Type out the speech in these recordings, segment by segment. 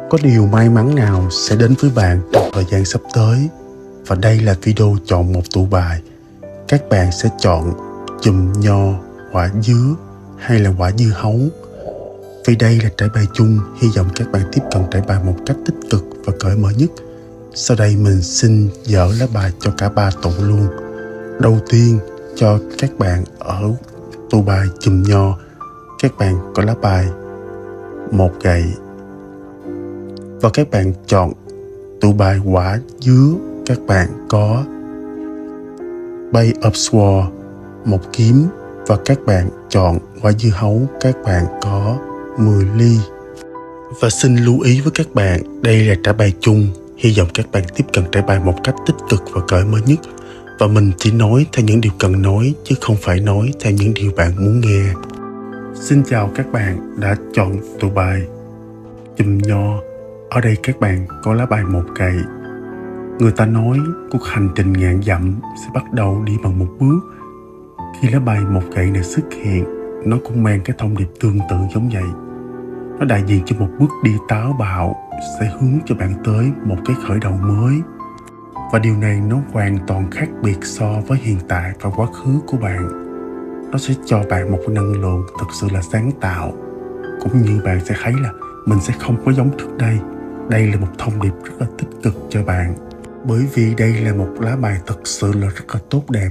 Có điều may mắn nào sẽ đến với bạn trong thời gian sắp tới. Và đây là video chọn một tụ bài. Các bạn sẽ chọn chùm nho, quả dứa hay là quả dưa hấu. Vì đây là trải bài chung, hy vọng các bạn tiếp cận trải bài một cách tích cực và cởi mở nhất. Sau đây mình xin dỡ lá bài cho cả ba tụ luôn. Đầu tiên cho các bạn ở tụ bài chùm nho, các bạn có lá bài một gậy. Và các bạn chọn tụ bài quả dứa, các bạn có Bay of Sword, một kiếm. Và các bạn chọn quả dưa hấu, các bạn có 10 ly. Và xin lưu ý với các bạn, đây là trải bài chung, hy vọng các bạn tiếp cận trải bài một cách tích cực và cởi mở nhất. Và mình chỉ nói theo những điều cần nói, chứ không phải nói theo những điều bạn muốn nghe. Xin chào các bạn đã chọn tụ bài chùm nho. Ở đây các bạn có lá bài một gậy. Người ta nói cuộc hành trình ngàn dặm sẽ bắt đầu đi bằng một bước. Khi lá bài một gậy này xuất hiện, nó cũng mang cái thông điệp tương tự giống vậy. Nó đại diện cho một bước đi táo bạo sẽ hướng cho bạn tới một cái khởi đầu mới. Và điều này nó hoàn toàn khác biệt so với hiện tại và quá khứ của bạn. Nó sẽ cho bạn một năng lượng thật sự là sáng tạo. Cũng như bạn sẽ thấy là mình sẽ không có giống trước đây. Đây là một thông điệp rất là tích cực cho bạn. Bởi vì đây là một lá bài thật sự là rất là tốt đẹp.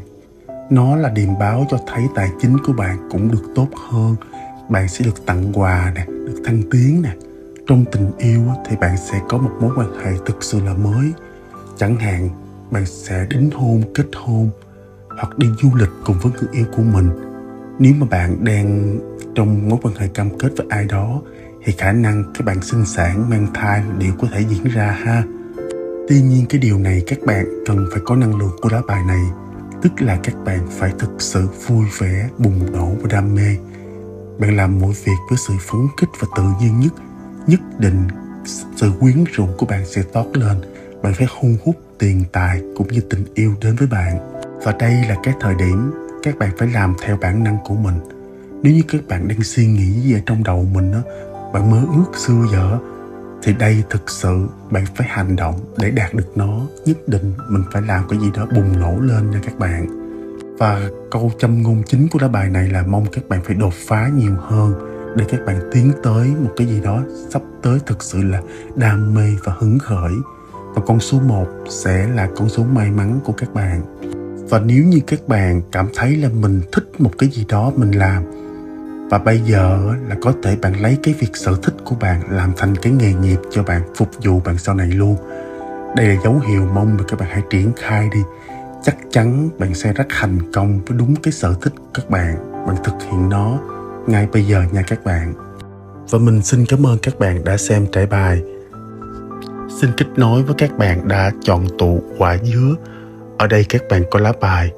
Nó là điềm báo cho thấy tài chính của bạn cũng được tốt hơn. Bạn sẽ được tặng quà nè, được thăng tiến nè. Trong tình yêu thì bạn sẽ có một mối quan hệ thực sự là mới. Chẳng hạn bạn sẽ đính hôn, kết hôn hoặc đi du lịch cùng với người yêu của mình. Nếu mà bạn đang trong mối quan hệ cam kết với ai đó thì khả năng các bạn sinh sản, mang thai đều có thể diễn ra ha. Tuy nhiên cái điều này các bạn cần phải có năng lượng của lá bài này. Tức là các bạn phải thực sự vui vẻ, bùng nổ và đam mê. Bạn làm mọi việc với sự phấn khích và tự nhiên nhất. Nhất định sự quyến rũ của bạn sẽ toát lên. Bạn phải thu hút tiền tài cũng như tình yêu đến với bạn. Và đây là cái thời điểm các bạn phải làm theo bản năng của mình. Nếu như các bạn đang suy nghĩ gì ở trong đầu mình đó, bạn mơ ước xưa giờ, thì đây thực sự bạn phải hành động để đạt được nó. Nhất định mình phải làm cái gì đó bùng nổ lên nha các bạn. Và câu châm ngôn chính của lá bài này là mong các bạn phải đột phá nhiều hơn để các bạn tiến tới một cái gì đó sắp tới thực sự là đam mê và hứng khởi. Và con số 1 sẽ là con số may mắn của các bạn. Và nếu như các bạn cảm thấy là mình thích một cái gì đó mình làm, và bây giờ là có thể bạn lấy cái việc sở thích của bạn làm thành cái nghề nghiệp cho bạn, phục vụ bạn sau này luôn. Đây là dấu hiệu mong là các bạn hãy triển khai đi. Chắc chắn bạn sẽ rất thành công với đúng cái sở thích các bạn. Bạn thực hiện nó ngay bây giờ nha các bạn. Và mình xin cảm ơn các bạn đã xem trải bài. Xin kết nối với các bạn đã chọn tụ quả dứa. Ở đây các bạn có lá bài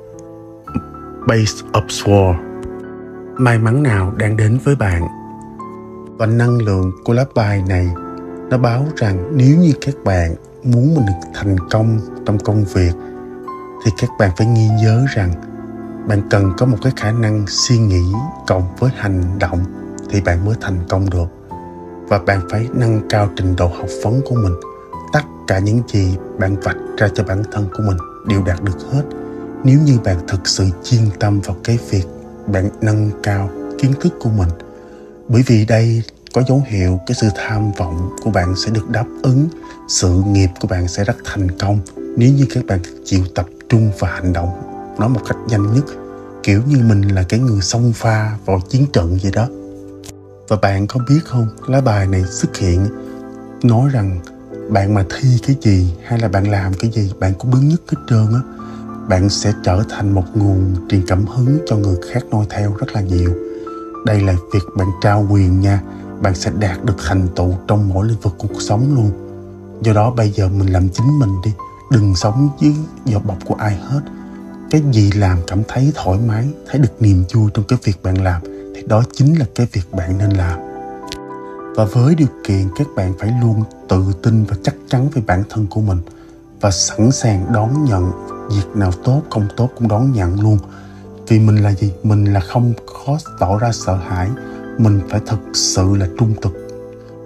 Base of Sword. May mắn nào đang đến với bạn. Và năng lượng của lá bài này nó báo rằng nếu như các bạn muốn mình được thành công trong công việc thì các bạn phải ghi nhớ rằng bạn cần có một cái khả năng suy nghĩ cộng với hành động thì bạn mới thành công được. Và bạn phải nâng cao trình độ học vấn của mình. Tất cả những gì bạn vạch ra cho bản thân của mình đều đạt được hết nếu như bạn thực sự chuyên tâm vào cái việc bạn nâng cao kiến thức của mình. Bởi vì đây có dấu hiệu cái sự tham vọng của bạn sẽ được đáp ứng. Sự nghiệp của bạn sẽ rất thành công nếu như các bạn chịu tập trung và hành động nó một cách nhanh nhất. Kiểu như mình là cái người xông pha vào chiến trận vậy đó. Và bạn có biết không, lá bài này xuất hiện nói rằng bạn mà thi cái gì hay là bạn làm cái gì bạn cũng đứng nhất hết trơn á. Bạn sẽ trở thành một nguồn truyền cảm hứng cho người khác noi theo rất là nhiều. Đây là việc bạn trao quyền nha. Bạn sẽ đạt được thành tựu trong mỗi lĩnh vực cuộc sống luôn. Do đó bây giờ mình làm chính mình đi. Đừng sống dưới vỏ bọc của ai hết. Cái gì làm cảm thấy thoải mái, thấy được niềm vui trong cái việc bạn làm, thì đó chính là cái việc bạn nên làm. Và với điều kiện các bạn phải luôn tự tin và chắc chắn về bản thân của mình. Và sẵn sàng đón nhận việc nào tốt không tốt cũng đón nhận luôn. Vì mình là gì? Mình là không có tỏ ra sợ hãi. Mình phải thực sự là trung thực.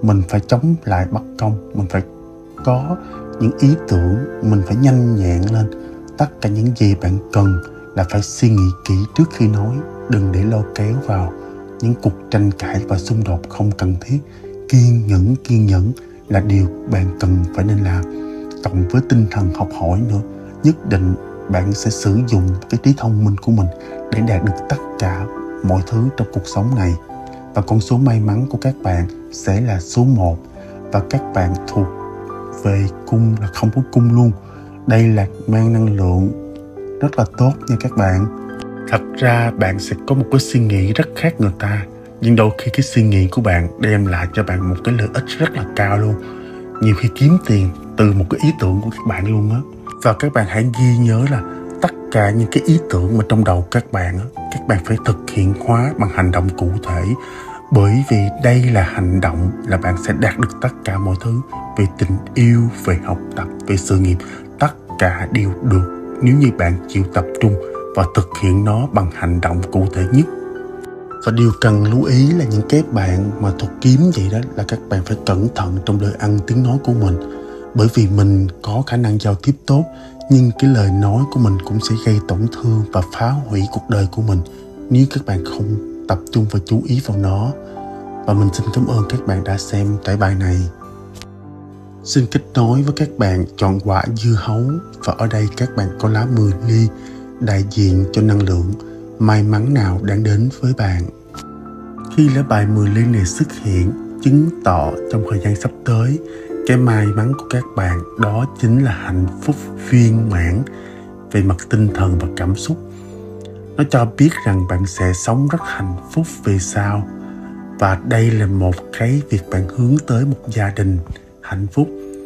mình phải chống lại bất công, mình phải có những ý tưởng, mình phải nhanh nhẹn lên. Tất cả những gì bạn cần là phải suy nghĩ kỹ trước khi nói, đừng để lôi kéo vào những cuộc tranh cãi và xung đột không cần thiết. Kiên nhẫn là điều bạn cần phải nên làm, cộng với tinh thần học hỏi nữa. Nhất định bạn sẽ sử dụng cái trí thông minh của mình để đạt được tất cả mọi thứ trong cuộc sống này. Và con số may mắn của các bạn sẽ là số 1, và các bạn thuộc về cung là không có cung luôn. Đây là mang năng lượng rất là tốt nha các bạn. Thật ra bạn sẽ có một cái suy nghĩ rất khác người ta, nhưng đôi khi cái suy nghĩ của bạn đem lại cho bạn một cái lợi ích rất là cao luôn. Nhiều khi kiếm tiền từ một cái ý tưởng của các bạn luôn á. Và các bạn hãy ghi nhớ là tất cả những cái ý tưởng mà trong đầu các bạn á, các bạn phải thực hiện hóa bằng hành động cụ thể. Bởi vì đây là hành động là bạn sẽ đạt được tất cả mọi thứ. Về tình yêu, về học tập, về sự nghiệp, tất cả đều được nếu như bạn chịu tập trung và thực hiện nó bằng hành động cụ thể nhất. Và điều cần lưu ý là những cái bạn mà thuộc kiếm vậy đó là các bạn phải cẩn thận trong lời ăn tiếng nói của mình. Bởi vì mình có khả năng giao tiếp tốt, nhưng cái lời nói của mình cũng sẽ gây tổn thương và phá hủy cuộc đời của mình nếu các bạn không tập trung và chú ý vào nó. Và mình xin cảm ơn các bạn đã xem trải bài này. Xin kết nối với các bạn chọn quả dưa hấu, và ở đây các bạn có lá 10 ly đại diện cho năng lượng may mắn nào đang đến với bạn. Khi lá bài 10 ly này xuất hiện, chứng tỏ trong thời gian sắp tới, cái may mắn của các bạn đó chính là hạnh phúc viên mãn về mặt tinh thần và cảm xúc. Nó cho biết rằng bạn sẽ sống rất hạnh phúc về sau. Và đây là một cái việc bạn hướng tới một gia đình hạnh phúc.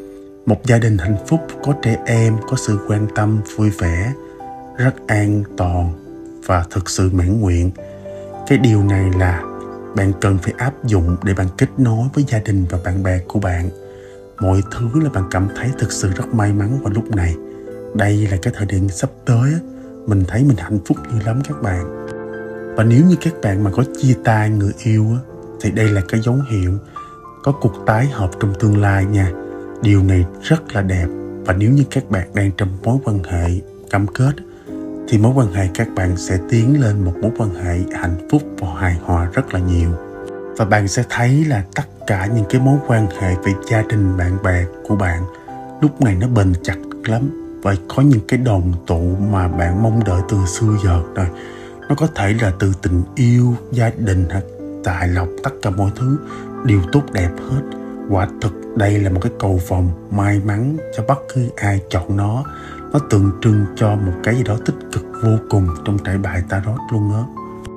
Một gia đình hạnh phúc có trẻ em, có sự quan tâm, vui vẻ, rất an toàn và thực sự mãn nguyện. Cái điều này là bạn cần phải áp dụng để bạn kết nối với gia đình và bạn bè của bạn. Mọi thứ là bạn cảm thấy thực sự rất may mắn vào lúc này. Đây là cái thời điểm sắp tới, mình thấy mình hạnh phúc dữ lắm các bạn. Và nếu như các bạn mà có chia tay người yêu thì đây là cái dấu hiệu có cuộc tái hợp trong tương lai nha. Điều này rất là đẹp. Và nếu như các bạn đang trong mối quan hệ cam kết thì mối quan hệ các bạn sẽ tiến lên một mối quan hệ hạnh phúc và hài hòa rất là nhiều. Và bạn sẽ thấy là tất cả những cái mối quan hệ về gia đình, bạn bè của bạn lúc này nó bền chặt lắm. Và có những cái đoàn tụ mà bạn mong đợi từ xưa giờ rồi. Nó có thể là từ tình yêu, gia đình hoặc tài lộc, tất cả mọi thứ đều tốt đẹp hết. Quả thực đây là một cái cầu vồng may mắn cho bất cứ ai chọn nó. Nó tượng trưng cho một cái gì đó tích cực vô cùng trong trải bài tarot luôn á.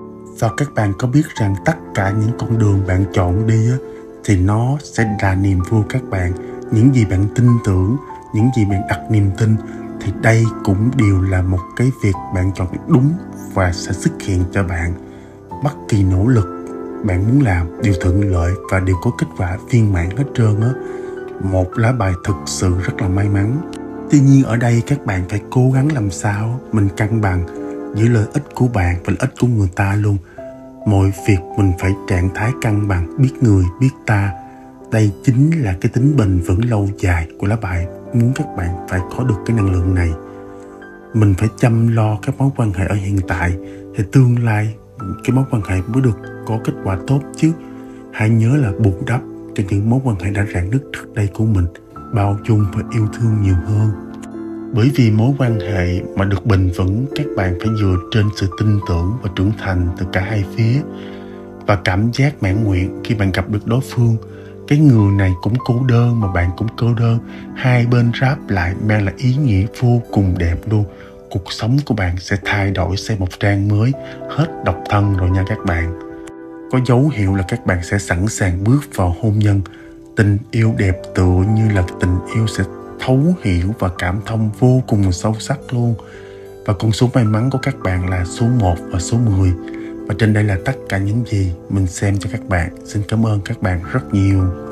Và các bạn có biết rằng tất cả những con đường bạn chọn đi á, thì nó sẽ là niềm vui các bạn. Những gì bạn tin tưởng, những gì bạn đặt niềm tin, thì đây cũng đều là một cái việc bạn chọn đúng và sẽ xuất hiện cho bạn. Bất kỳ nỗ lực bạn muốn làm đều thuận lợi và đều có kết quả viên mãn hết trơn á. Một lá bài thực sự rất là may mắn. Tuy nhiên ở đây các bạn phải cố gắng làm sao mình cân bằng giữa lợi ích của bạn và lợi ích của người ta luôn. Mọi việc mình phải trạng thái cân bằng, biết người, biết ta. Đây chính là cái tính bền vững lâu dài của lá bài. Muốn các bạn phải có được cái năng lượng này. Mình phải chăm lo các mối quan hệ ở hiện tại, thì tương lai cái mối quan hệ mới được có kết quả tốt chứ. Hãy nhớ là bù đắp cho những mối quan hệ đã rạn nứt trước đây của mình, bao dung và yêu thương nhiều hơn. Bởi vì mối quan hệ mà được bền vững, các bạn phải dựa trên sự tin tưởng và trưởng thành từ cả hai phía. Và cảm giác mãn nguyện khi bạn gặp được đối phương. Cái người này cũng cô đơn mà bạn cũng cô đơn. Hai bên ráp lại mang lại ý nghĩa vô cùng đẹp luôn. Cuộc sống của bạn sẽ thay đổi sang một trang mới, hết độc thân rồi nha các bạn. Có dấu hiệu là các bạn sẽ sẵn sàng bước vào hôn nhân. Tình yêu đẹp tựa như là tình yêu sẽ thấu hiểu và cảm thông vô cùng sâu sắc luôn. Và con số may mắn của các bạn là số 1 và số 10. Và trên đây là tất cả những gì mình xem cho các bạn. Xin cảm ơn các bạn rất nhiều.